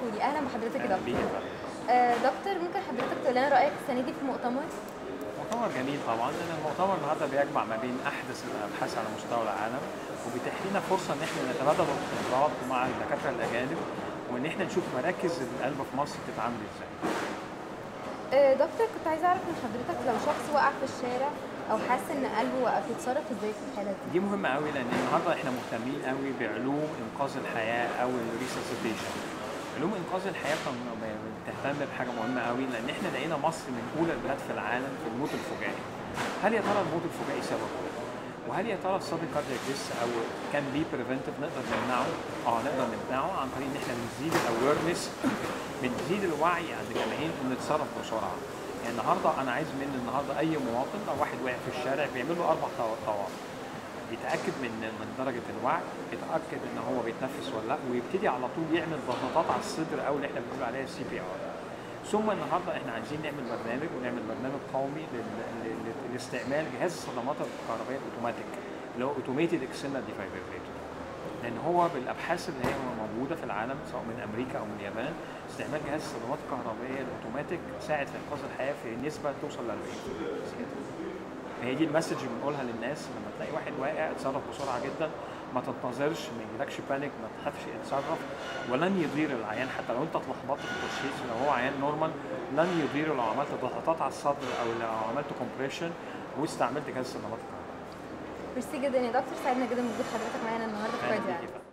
الخولي، اهلا بحضرتك يا دكتور. دكتور، ممكن حضرتك تقول لنا رايك السنه دي في المؤتمر؟ مؤتمر جميل طبعا، لان المؤتمر النهارده بيجمع ما بين احدث الابحاث على مستوى العالم، وبيتيح لنا فرصه ان احنا نتبادل الخبرات مع الدكاتره الاجانب، وان احنا نشوف مراكز القلب في مصر بتتعامل ازاي. دكتور، كنت عايزه اعرف من حضرتك لو شخص وقع في الشارع او حاسس ان قلبه وقف يتصرف ازاي في الحاله دي؟ دي مهمه قوي، لان النهارده احنا مهتمين قوي بعلوم انقاذ الحياه او الريسسيتيشن. علوم انقاذ الحياه بتهتم بحاجه مهمه قوي، لان احنا لقينا مصر من اولى البلاد في العالم في الموت الفجائي. هل يا ترى الموت الفجائي سببه ايه؟ وهل يا ترى السادن كاردياك ديث او كان بي بريفنتيف نقدر نمنعه؟ نقدر نمنعه عن طريق ان احنا بنزيد الاويرنس، بنزيد الوعي عند الجماهير ونتصرف بسرعه. يعني النهارده انا عايز النهارده اي مواطن لو واحد واقع في الشارع بيعمل له 4 طوارئ. بيتاكد من درجه الوعي، بيتاكد ان هو بيتنفس ولا لا، ويبتدي على طول يعمل ضغطات على الصدر او اللي احنا بنقول عليها CPR. ثم النهارده احنا عايزين نعمل برنامج قومي لاستعمال جهاز الصدمات الكهربائيه الاوتوماتيك اللي هو اوتوميتد اكسترنال ديفايبريتور، لان هو بالابحاث اللي هي موجوده في العالم سواء من امريكا او من اليابان، استعمال جهاز الصدمات الكهربائيه الاوتوماتيك ساعد في انقاذ الحياه في نسبه توصل ل 40%. هي دي المسج اللي بنقولها للناس، لما تلاقي واحد واقع اتصرف بسرعه جدا، ما تنتظرش، ما يجيلكش بانيك، ما تخافش، اتصرف. ولن يضير العيان حتى لو انت اتلخبطت في التشخيص، لو هو عيان نورمال لن يضيره لو عملت ضغطات على الصدر او لو عملت كومبريشن واستعملت جهاز الصدمات الكهربائيه. ميرسي جدا يا دكتور، سعدنا جدا بوجود حضرتك معانا النهارده في كارديولوجي.